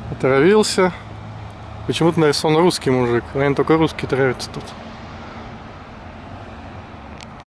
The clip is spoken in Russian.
Отравился. Почему-то нарисован русский мужик. Наверное, только русский травится тут.